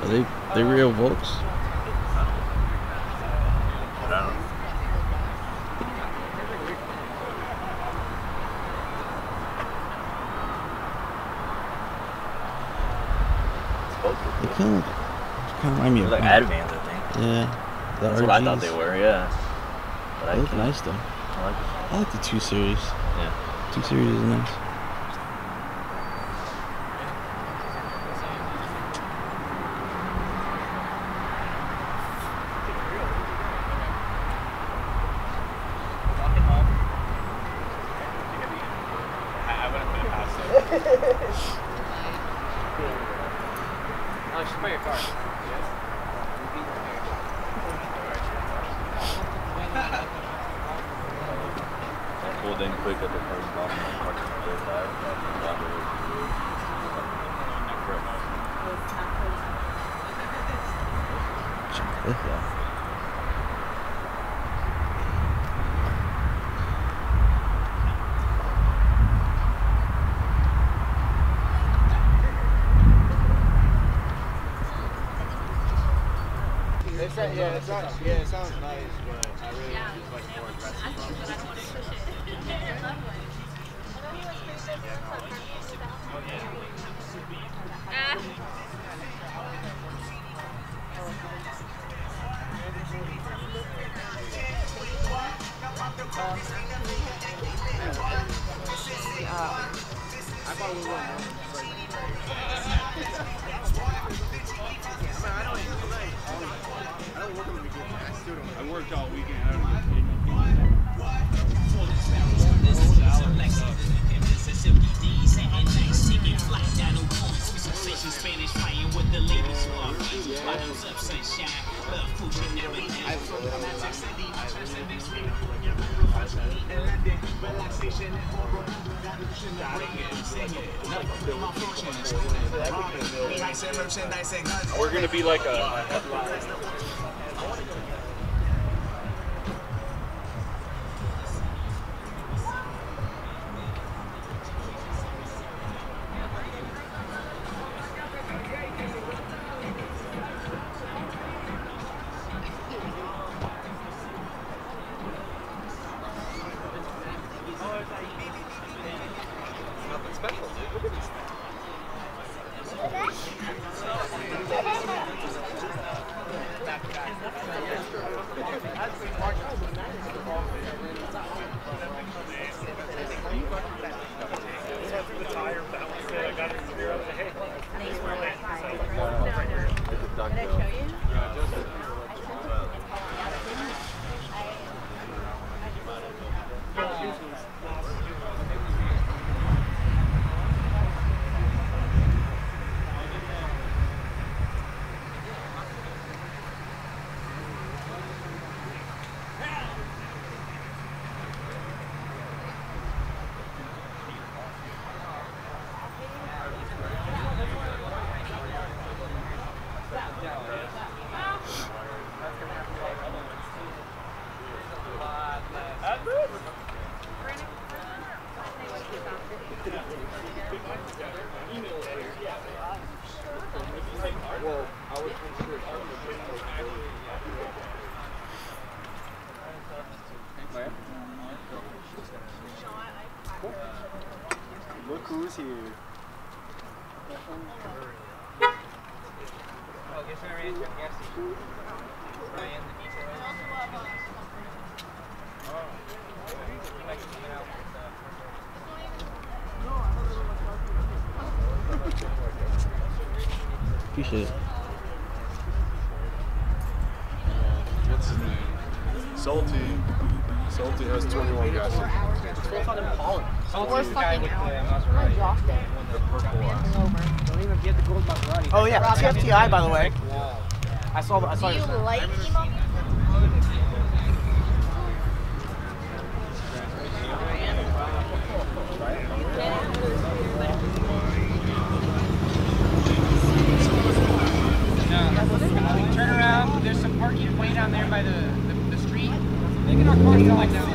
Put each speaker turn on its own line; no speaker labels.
Are they real Volks?
I don't know.
They kind of remind me of
like Advans, I think.
Yeah.
That's what I thought they were, yeah. But
they look nice though. I like the 2 Series.
Yeah.
2 Series is nice.
Pulled in quick at the first stop and parked on the other side.
Yeah, it sounds nice, but I really just like more aggressive.
But I don't want to push it.
I thought we were I don't work on the weekends. I still don't. I worked all weekend. I don't get paid. Spanish playing with the ladies who are bottles up sunshine, love food and everything. We're gonna be like a special, dude. Look at this thing. Look who's here.
Appreciate it.
What's his name? Salty has 21 guys.
It's full on Impala.
Salty's the guy with the Maserati.
Don't even get the gold Maserati.
Oh yeah, TFTI by the way.
Wow.
I saw
Do you like emo?
Turn around. There's some parking way down there by the street. Making our car feel like that.